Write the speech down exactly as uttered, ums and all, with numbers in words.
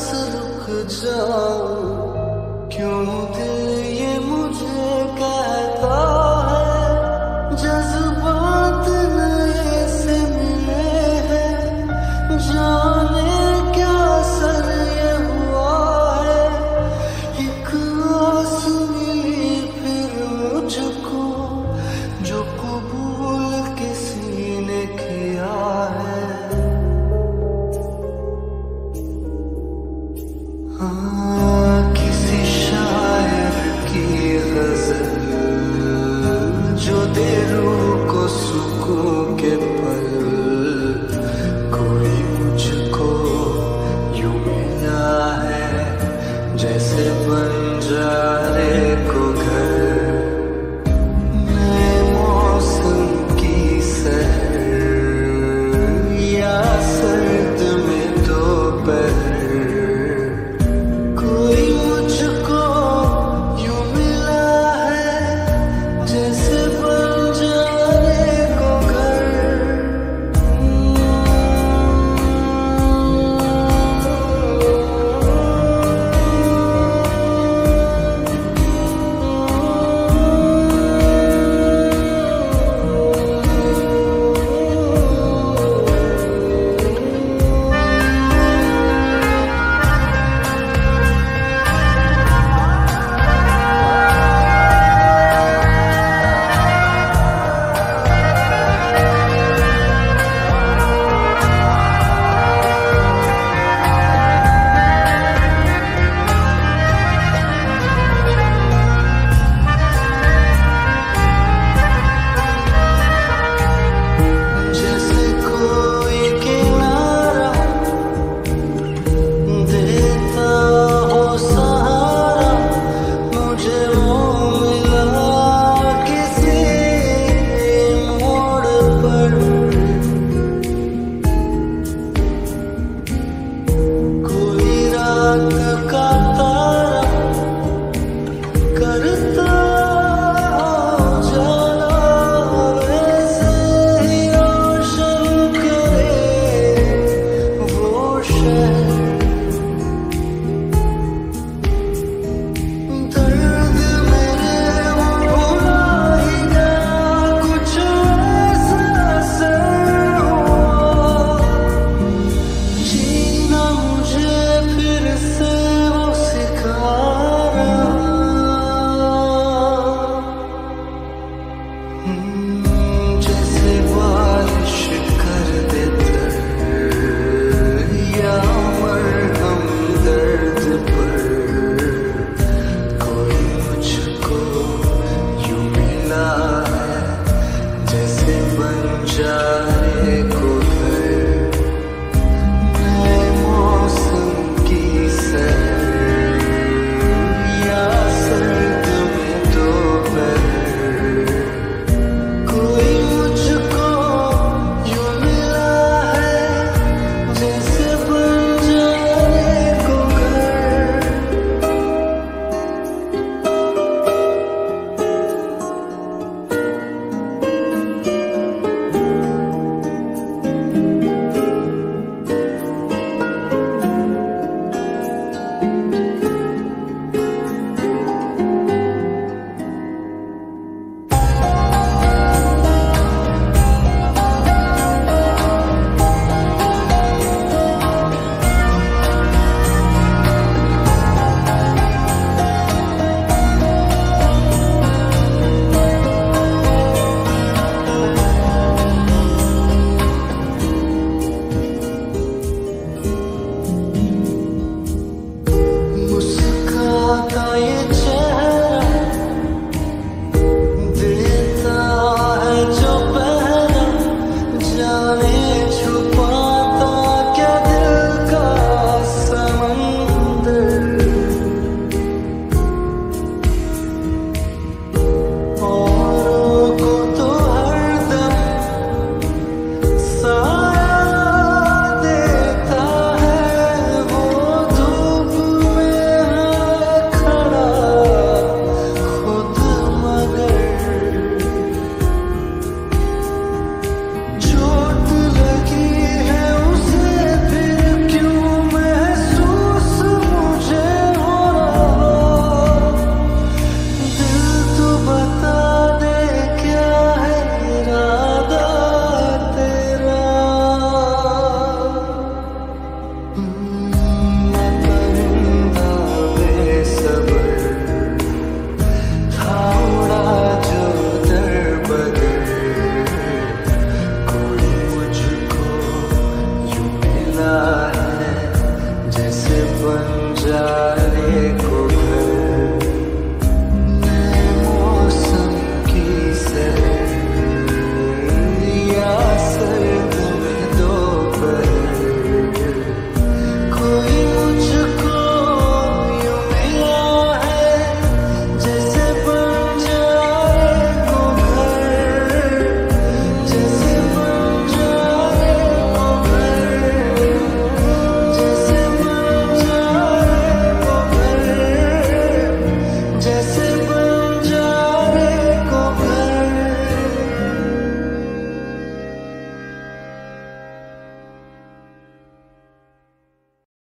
रुक जाऊं, क्यों दिल ये मुझे कहता है, जज्बात नए से मिले हैं, जाने क्या असर ये हुआ है। एक आस मिली फिर मुझको, जो कबूल किसी ने किया है। हाँ, किसी शायर की गजल जो दे रूह को सुकून के पल, कोई मुझको यूं मिला है जैसे बंजारे को घर। नए मौसम की सहर या सर्द में दोपहर, कोई मुझको यूं मिला है जैसे बंजारे को घर। बन जाए।